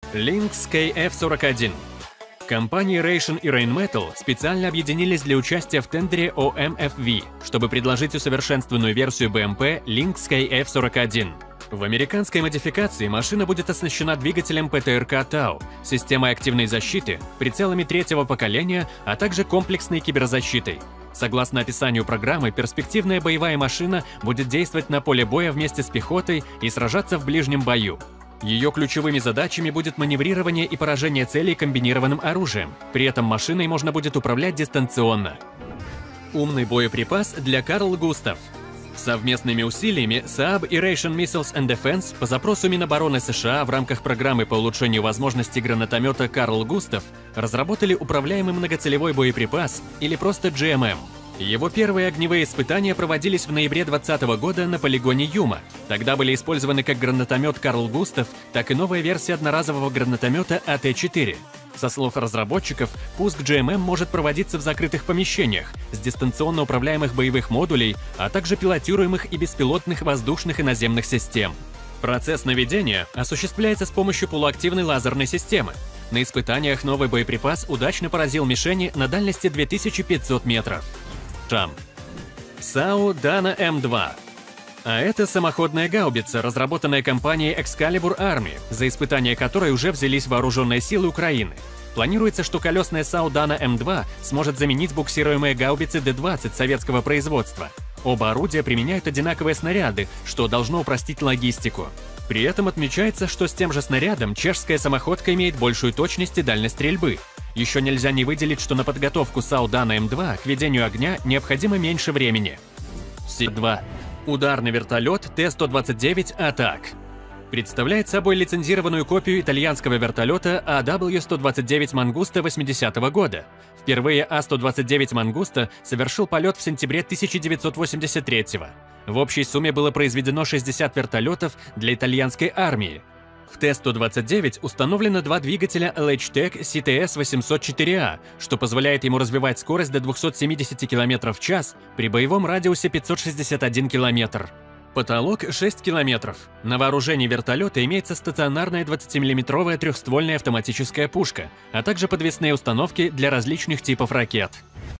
Lynx KF-41. Компании Raytheon и Rheinmetall специально объединились для участия в тендере OMFV, чтобы предложить усовершенствованную версию BMW Lynx KF-41. В американской модификации машина будет оснащена двигателем ПТРК Tau, системой активной защиты, прицелами третьего поколения, а также комплексной киберзащитой. Согласно описанию программы, перспективная боевая машина будет действовать на поле боя вместе с пехотой и сражаться в ближнем бою. Ее ключевыми задачами будет маневрирование и поражение целей комбинированным оружием. При этом машиной можно будет управлять дистанционно. Умный боеприпас для Карл Густав. Совместными усилиями Saab и Raytheon Missiles and Defense по запросу Минобороны США в рамках программы по улучшению возможностей гранатомета Карл Густав разработали управляемый многоцелевой боеприпас, или просто GMM. Его первые огневые испытания проводились в ноябре 2020 года на полигоне Юма. Тогда были использованы как гранатомет Карл Густав, так и новая версия одноразового гранатомета АТ-4. Со слов разработчиков, пуск GMM может проводиться в закрытых помещениях, с дистанционно управляемых боевых модулей, а также пилотируемых и беспилотных воздушных и наземных систем. Процесс наведения осуществляется с помощью полуактивной лазерной системы. На испытаниях новый боеприпас удачно поразил мишени на дальности 2500 метров. САУ Dana M2. А это самоходная гаубица, разработанная компанией Excalibur Army, за испытания которой уже взялись вооруженные силы Украины. Планируется, что колесная САУ Dana M2 сможет заменить буксируемые гаубицы Д-20 советского производства. Оба орудия применяют одинаковые снаряды, что должно упростить логистику. При этом отмечается, что с тем же снарядом чешская самоходка имеет большую точность и дальность стрельбы. Еще нельзя не выделить, что на подготовку САУ Dana M2 к ведению огня необходимо меньше времени. Си-2. Ударный вертолет Т-129 «Атак». Представляет собой лицензированную копию итальянского вертолета AW-129 Mangusta 80-го года. Впервые А-129 Mangusta совершил полет в сентябре 1983-го. В общей сумме было произведено 60 вертолетов для итальянской армии. В Т-129 установлено два двигателя LH-Tech CTS-804A, что позволяет ему развивать скорость до 270 км в час при боевом радиусе 561 км. Потолок 6 км. На вооружении вертолета имеется стационарная 20-мм трехствольная автоматическая пушка, а также подвесные установки для различных типов ракет.